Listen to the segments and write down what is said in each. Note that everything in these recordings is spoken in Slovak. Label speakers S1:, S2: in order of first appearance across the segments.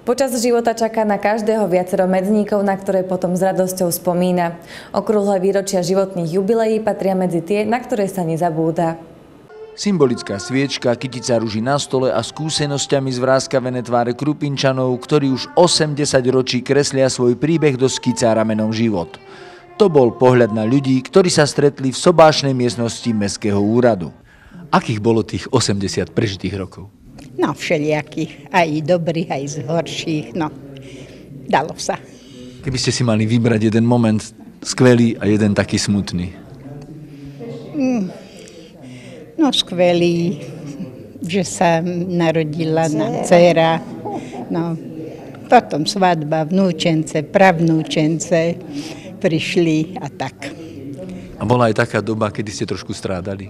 S1: Počas života čaká na každého viacero medzníkov, na ktoré potom s radosťou spomína. Okrúhle výročia životných jubileí patria medzi tie, na ktoré sa nezabúda.
S2: Symbolická sviečka, kytica ruží na stole a skúsenosťami zvráskavené tváre Krupinčanov, ktorí už 80 ročí kreslia svoj príbeh do skicára menom Život. To bol pohľad na ľudí, ktorí sa stretli v sobášnej miestnosti Mestského úradu. Akých bolo tých 80 prežitých rokov?
S3: No, všelijakých, aj dobrých, aj z horších, no, dalo sa.
S2: Keby ste si mali vybrať jeden moment skvelý a jeden taký smutný.
S3: No, skvelý, že sa narodila nám dcéra, no, potom svadba, vnúčence, pravnúčence prišli a tak.
S2: A bola aj taká doba, kedy ste trošku strádali?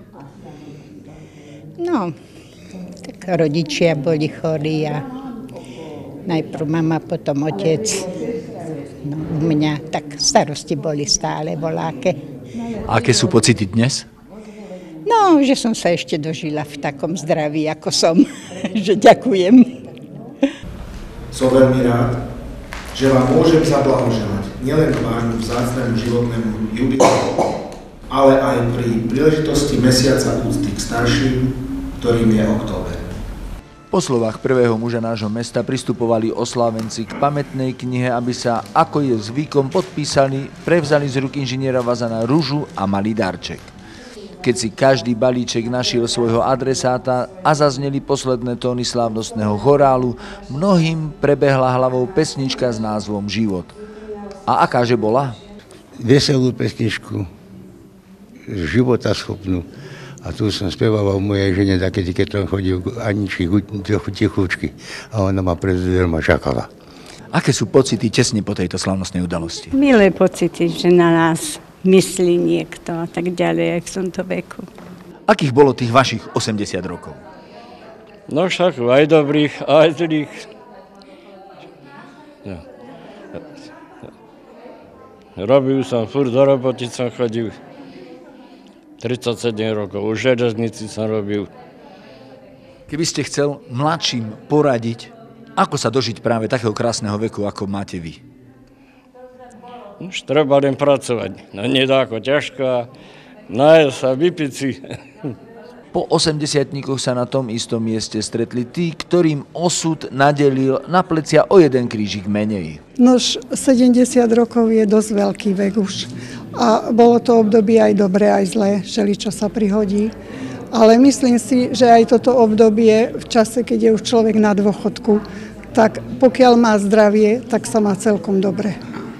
S3: No, tak rodičia boli chorí a najprv mama, potom otec. No, u mňa tak starosti boli stále voláke.
S2: A aké sú pocity dnes?
S3: No, že som sa ešte dožila v takom zdraví, ako som. Že ďakujem.
S4: Som veľmi rád, že vám môžem zablahoželať nielen k vášmu vzácnemu životnému jubileu, ale aj pri príležitosti mesiaca úcty k starším, ktorým je október.
S2: Po slovách prvého muža nášho mesta pristupovali oslávenci k pamätnej knihe, aby sa, ako je zvykom, podpísali, prevzali z rúk inžiniera Vazana ružu a malý darček. Keď si každý balíček našiel svojho adresáta a zazneli posledné tóny slávnostného chorálu, mnohým prebehla hlavou pesnička s názvom Život. A akáže bola?
S5: Veselú pesničku, životaschopnú. A tu som spieval mojej žene, keď som chodil Aničky tichúčky a ona ma pred dverma čakala.
S2: Aké sú pocity tesne po tejto slavnostnej udalosti?
S6: Milé pocity, že na nás myslí niekto a tak ďalej aj v tomto veku.
S2: Akých bolo tých vašich 80 rokov?
S7: No však aj dobrých, aj zlých. Ja. Robil som, furt do roboty som chodil. 37 rokov, už v železnici som robil.
S2: Keby ste chcel mladším poradiť, ako sa dožiť práve takého krásneho veku, ako máte vy?
S7: Už treba len pracovať. No nie dáko ťažko, nájsť sa, vypiť si.
S2: Po 80-tníkoch sa na tom istom mieste stretli tí, ktorým osud nadelil na plecia o jeden krížik menej.
S8: Nož 70 rokov je dosť veľký vek už. A bolo to obdobie aj dobré, aj zlé, všeličo sa prihodí. Ale myslím si, že aj toto obdobie v čase, keď je už človek na dôchodku, tak pokiaľ má zdravie, tak sa má celkom dobre.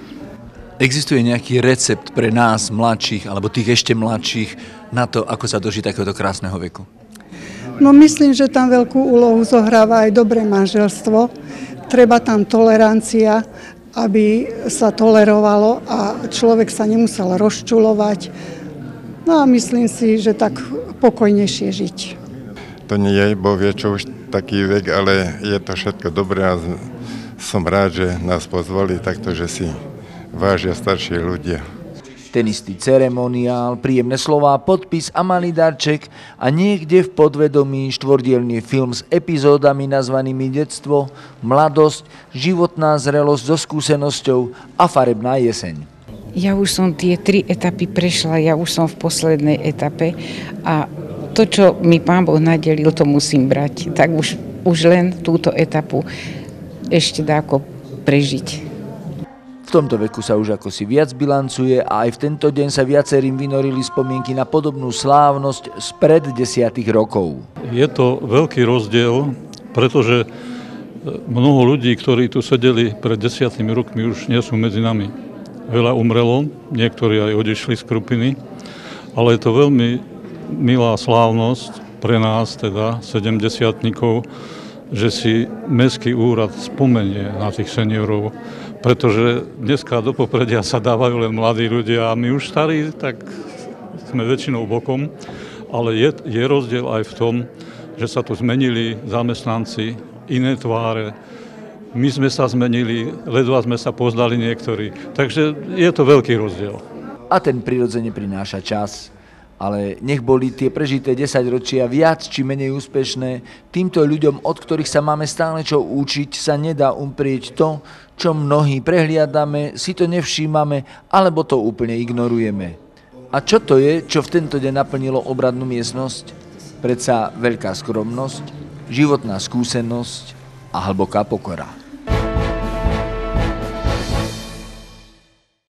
S2: Existuje nejaký recept pre nás mladších, alebo tých ešte mladších, na to, ako sa dožiť takéhoto krásneho veku?
S8: No myslím, že tam veľkú úlohu zohráva aj dobré manželstvo. Treba tam tolerancia, aby sa tolerovalo a človek sa nemusel rozčulovať. No a myslím si, že tak pokojnejšie žiť.
S9: To nie je, bo vie, čo už taký vek, ale je to všetko dobré a som rád, že nás pozvali takto, že si vážia starší ľudia.
S2: Ten istý ceremoniál, príjemné slová, podpis a malý darček a niekde v podvedomí štvordielny film s epizódami nazvanými detstvo, mladosť, životná zrelosť so skúsenosťou a farebná jeseň.
S10: Ja už som tie 3 etapy prešla, ja už som v poslednej etape a to, čo mi Pán Boh nadelil, to musím brať. Tak už len túto etapu ešte dáko prežiť.
S2: V tomto veku sa už ako si viac bilancuje a aj v tento deň sa viacerým vynorili spomienky na podobnú slávnosť spred 10 rokov.
S11: Je to veľký rozdiel, pretože mnoho ľudí, ktorí tu sedeli pred 10 rokmi, už nie sú medzi nami. Veľa umrelo, niektorí aj odišli z Krupiny, ale je to veľmi milá slávnosť pre nás, teda 70-tníkov, že si Mestský úrad spomenie na tých seniorov, pretože dneska do popredia sa dávajú len mladí ľudia a my už starí, tak sme väčšinou bokom, ale je rozdiel aj v tom, že sa tu zmenili zamestnanci, iné tváre, my sme sa zmenili, ledva sme sa poznali niektorí, takže je to veľký rozdiel.
S2: A ten prirodzene prináša čas. Ale nech boli tie prežité 10 ročia viac či menej úspešné, týmto ľuďom, od ktorých sa máme stále čo učiť, sa nedá umprieť to, čo mnohí prehliadame, si to nevšímame, alebo to úplne ignorujeme. A čo to je, čo v tento deň naplnilo obradnú miestnosť? Predsa veľká skromnosť, životná skúsenosť a hlboká pokora.